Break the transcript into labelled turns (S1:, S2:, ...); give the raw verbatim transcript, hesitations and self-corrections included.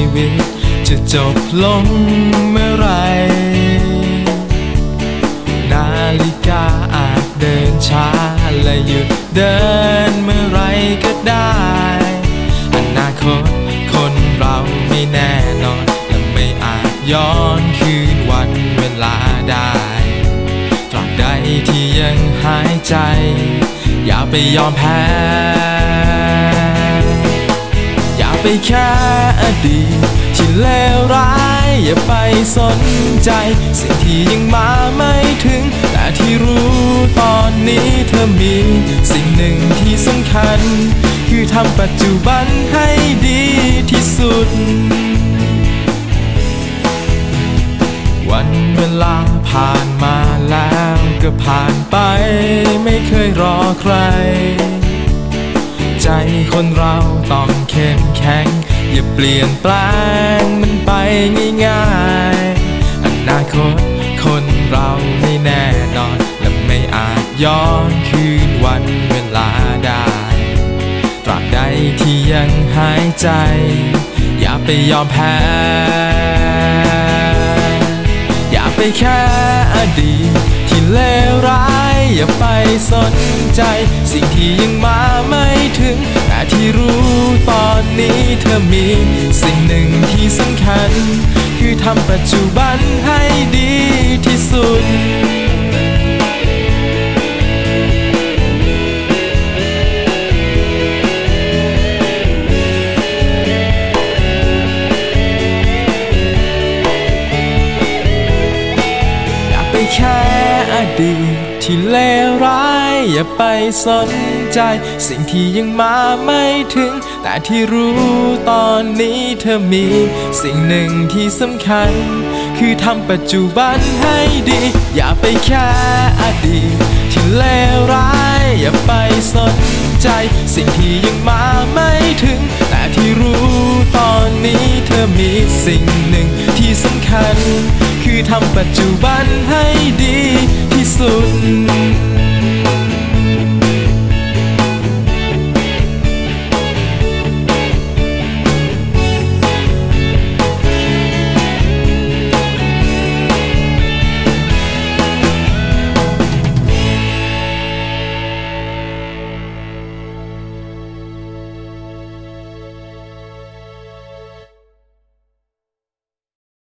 S1: วิตจะจบลงเมื่อไรนาฬิกาอาจเดินช้าและหยุดเดินเมื่อไรก็ได้อนาคตคนเราไม่แน่นอนและไม่อาจย้อนคืนวันเวลาได้ตราบใดที่ยังหายใจอย่าไปยอมแพ้อย่าไปแค่อดีตที่เลวร้ายอย่าไปสนใจสิ่งที่ยังมาไม่ถึงแต่ที่รู้ตอนนี้เธอมีสิ่งหนึ่งที่สำคัญคือทำปัจจุบันให้ดีที่สุดวันเวลาผ่านมาแล้วก็ผ่านไปไม่เคยรอใครใจคนเราต้องเข้มแข็งอย่าเปลี่ยนแปลงมันไปง่ายๆอนาคตคนเราไม่แน่นอนและไม่อาจย้อนคืนวันเวลาได้ตราบใดที่ยังหายใจอย่าไปยอมแพ้อย่าไปแค่อดีตที่เลวร้ายอย่าไปสนใจสิ่งที่ยังมาไม่ถึงแต่ที่รู้ตอนนี้เธอมีสิ่งหนึ่งที่สำคัญคือทำปัจจุบันให้ดีที่สุดแค่อดีตที่เลวร้ายอย่าไปสนใจสิ่งที่ยังมาไม่ถึงแต่ที่รู้ตอนนี้เธอมีสิ่งหนึ่งที่สำคัญคือทำปัจจุบันให้ดีอย่าไปแค่อดีตที่เลวร้ายอย่าไปสนใจสิ่งที่ยังมาไม่ถึงแต่ที่รู้ตอนนี้เธอมีสิ่งหนึ่งที่สำคัญคือทำปัจจุบันให้ดีที่สุด